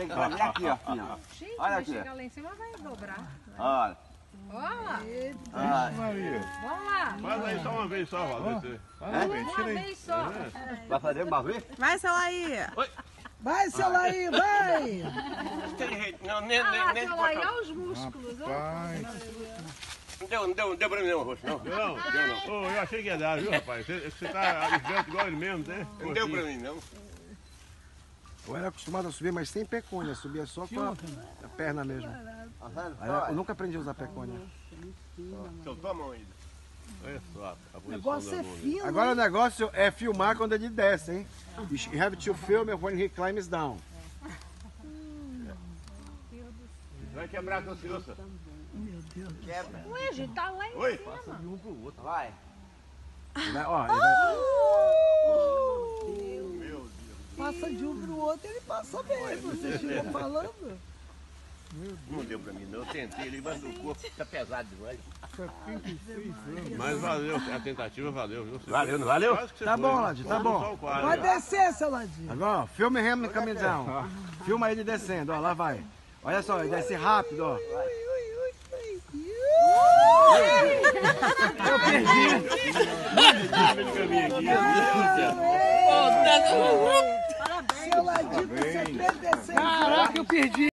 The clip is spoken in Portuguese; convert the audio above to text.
Vai vir aqui, ó. Gente, Olha vai aqui. chegar lá em cima, vai dobrar. Olha. Olha. Maria. Vamos lá. Faz aí só uma vez só, Valdir. Uma vez só. Vai fazer uma vez? Vai, seu Laí. Vai, seu Laí, vai! Tem jeito, não, nem Ah, nem seu Laí, olha os músculos. Ó. Não deu pra mim não, rosto, não. Deu não? Deu não. Ô, eu achei que ia dar, viu, rapaz? Você tá esbelto igual ele mesmo, né? Não deu pra mim, não. Eu era acostumado a subir, mas sem pecônia. Subia só com a perna mesmo. Aí eu nunca aprendi a usar pecônia. Soltou a mão ainda. Olha só a O posição negócio da é mão. fino. Agora o negócio é filmar quando ele desce, hein? You have to film when he climbs down. Vai quebrar a tua ciroça. Ué, gente, tá lá em Oi. cima. Vai. Ó, ele vai... Passa de um pro outro, ele passa mesmo. Vocês ficam falando? Não deu pra mim, não. Eu tentei ali, mas o corpo tá pesado demais. Mas valeu, a tentativa valeu, viu? Valeu, não valeu? Quase que você Tá foi, bom, né? Ladi, tá Só bom. o quadro, Vai ó. descer, seu Ladinho. Agora, ó, filma him coming down. Filma ele descendo, ó, lá vai. Olha só, ele desce rápido, ó. Eu perdi. Seu Ladinho, com 76 anos. Caraca, eu perdi.